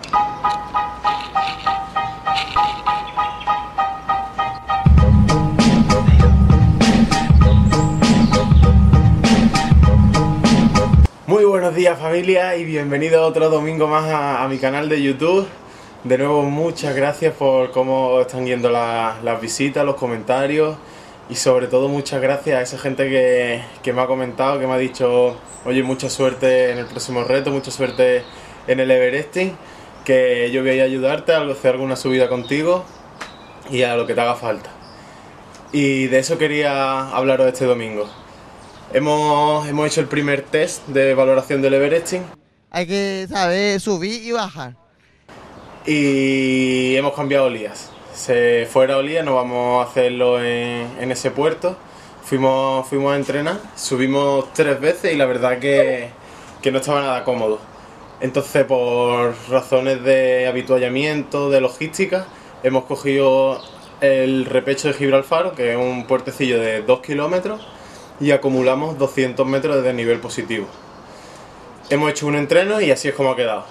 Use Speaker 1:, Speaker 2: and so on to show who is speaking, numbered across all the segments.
Speaker 1: Muy buenos días familia y bienvenido otro domingo más a mi canal de YouTube. De nuevo muchas gracias por cómo están yendo las visitas, los comentarios y sobre todo muchas gracias a esa gente que me ha comentado, que me ha dicho oye, mucha suerte en el próximo reto, mucha suerte en el Everesting, que yo voy a ayudarte a hacer alguna subida contigo y a lo que te haga falta. Y de eso quería hablaros este domingo. Hemos hecho el primer test de valoración del Everesting.
Speaker 2: Hay que saber subir y bajar.
Speaker 1: Y hemos cambiado Olías. Fuera Olías, no vamos a hacerlo en ese puerto. Fuimos a entrenar, subimos 3 veces y la verdad que no estaba nada cómodo. Entonces, por razones de habituallamiento, de logística, hemos cogido el repecho de Gibralfaro, que es un puertecillo de 2 kilómetros, y acumulamos 200 metros de desnivel positivo. Hemos hecho un entreno y así es como ha quedado.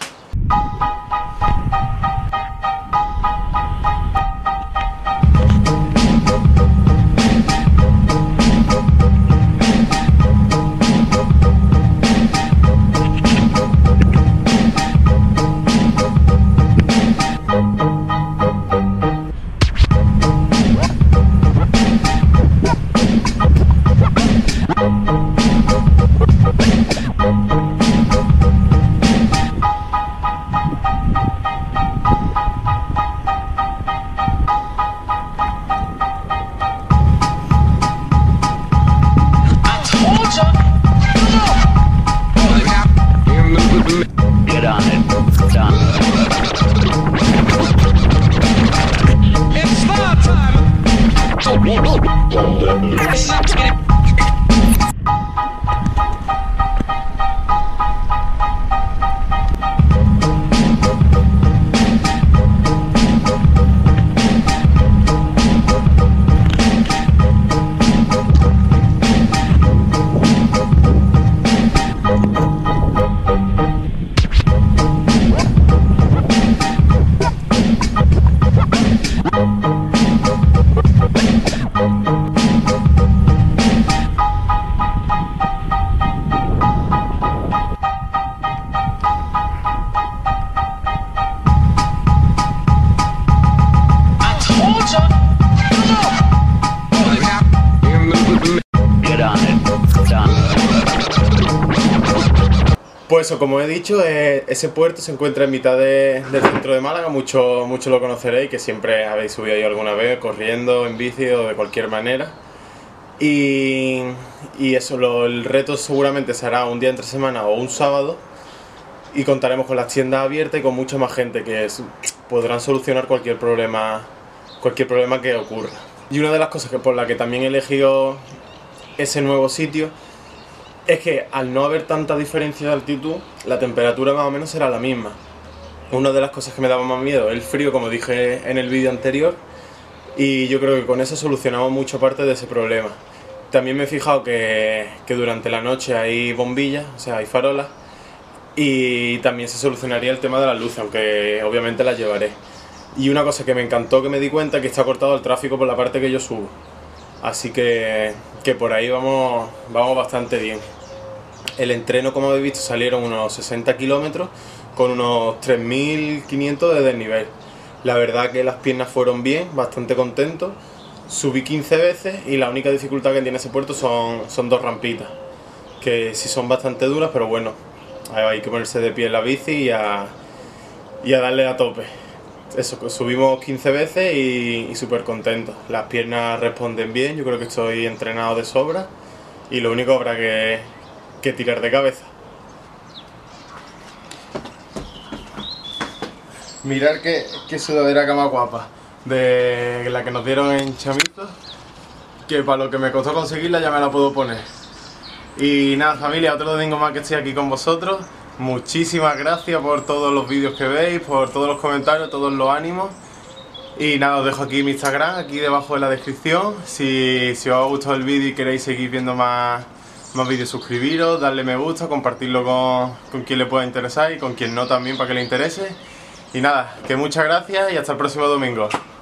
Speaker 1: Pues eso, como he dicho, ese puerto se encuentra en mitad del centro de Málaga, mucho lo conoceréis, que siempre habéis subido ahí alguna vez, corriendo, en bici o de cualquier manera. Y eso, el reto seguramente será un día entre semana o un sábado, y contaremos con las tiendas abiertas y con mucha más gente que podrán solucionar cualquier problema que ocurra. Y una de las cosas por la que también he elegido ese nuevo sitio es que al no haber tanta diferencia de altitud, la temperatura más o menos será la misma. Una de las cosas que me daba más miedo es el frío, como dije en el vídeo anterior, y yo creo que con eso solucionamos mucha parte de ese problema. También me he fijado que durante la noche hay bombillas, o sea, hay farolas, y también se solucionaría el tema de las luces, aunque obviamente las llevaré. Y una cosa que me encantó, que me di cuenta, que está cortado el tráfico por la parte que yo subo. Así que por ahí vamos bastante bien. El entreno, como habéis visto, salieron unos 60 kilómetros con unos 3.500 de desnivel. La verdad que las piernas fueron bien, bastante contento. Subí 15 veces y la única dificultad que tiene ese puerto son 2 rampitas, que sí son bastante duras, pero bueno, hay que ponerse de pie en la bici y a darle a tope. Eso, subimos 15 veces y súper contentos. Las piernas responden bien, yo creo que estoy entrenado de sobra y lo único habrá que tirar de cabeza. Mirad qué sudadera cama guapa, de la que nos dieron en Chamito, que para lo que me costó conseguirla ya me la puedo poner. Y nada familia, otro domingo más que estoy aquí con vosotros. Muchísimas gracias por todos los vídeos que veis, por todos los comentarios, todos los ánimos. Y nada, os dejo aquí mi Instagram, aquí debajo en la descripción. Si os ha gustado el vídeo y queréis seguir viendo más vídeos, suscribiros, darle me gusta, compartirlo con quien le pueda interesar y con quien no también para que le interese. Y nada, que muchas gracias y hasta el próximo domingo.